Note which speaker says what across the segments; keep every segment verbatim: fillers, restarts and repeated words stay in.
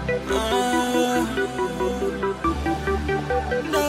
Speaker 1: Uh, no.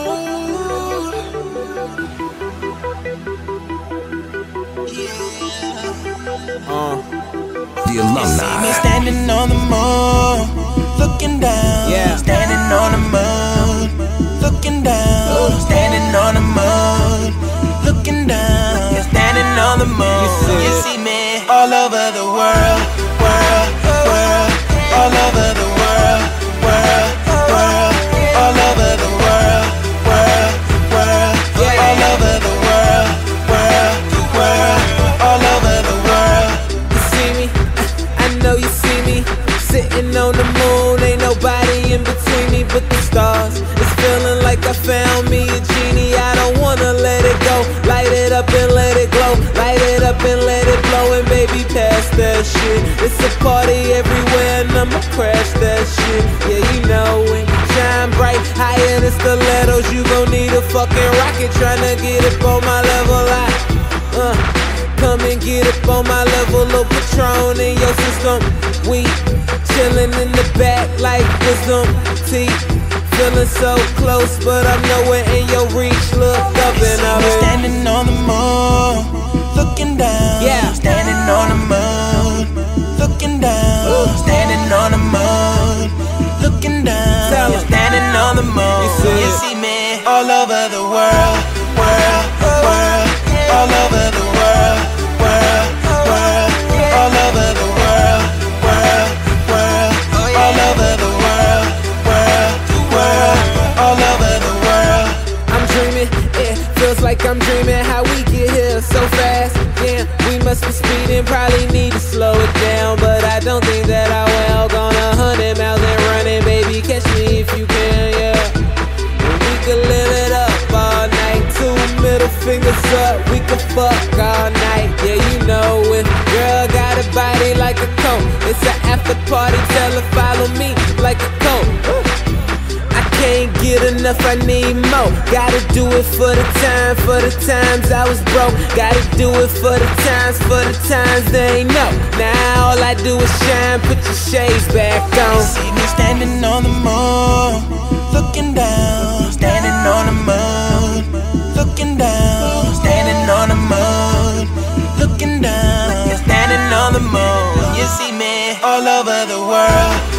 Speaker 1: Yeah.
Speaker 2: Uh,
Speaker 3: The alumni.
Speaker 1: Me standing on the moon, looking down.
Speaker 2: Yeah.
Speaker 1: Standing on the moon, looking down. Standing on the moon, looking down. Standing on the moon.
Speaker 2: You see,
Speaker 1: you see me all over the world, world, world, all over the world, world, world, all over the world, world, world, all over the world, world, world, all over the world.
Speaker 2: you see me? I know you see me. Sitting on the moon, ain't nobody in between me but the stars. It's feeling like I found me a genie. I don't wanna let it go. Light it up and let it glow. Light it up and let it blow. And baby, pass that shit. It's a party everywhere and I'ma crash that shit. Yeah, you know it. Shine bright, higher than stilettos. You gon' need a fucking rocket tryna get up on my level. I, uh, come and get up on my level of Patron in your system. We chillin' in the back like wisdom teeth. Feeling so close, but I'm nowhere in your reach. Look up and
Speaker 1: I'm
Speaker 2: I'm
Speaker 1: standing on the moon, looking down.
Speaker 2: Yeah.
Speaker 1: Standing on the moon, looking down. Standing on the moon, looking down.
Speaker 2: Tell 'em.
Speaker 1: Standing on the moon.
Speaker 2: You see
Speaker 1: you
Speaker 2: it.
Speaker 1: see me all over the world, world, world, all over the world, world, world, all over the world, world, world, all over the world, world, world, all over the world.
Speaker 2: I'm dreaming, it feels like I'm dreaming how we get here so fast. Yeah, we must be speeding, probably need to slow it down, but I don't think that I will. Gone a hundred miles and running, baby, catch me if you can, yeah. And we could live it up all night, two middle fingers up, we could fuck all night, yeah, you know it. Girl got a body like a coat, it's an after party, tell her follow me like a coat. I can't get enough, I need more. Gotta do it for the time, for the times I was broke. Gotta do it for the times, for the times they ain't know. Now all I do is shine, put your shades back on.
Speaker 1: See me standing on the moon, looking down. Standing on the moon, looking down. Standing on the moon, looking down. Standing on the moon, you see me all over the world.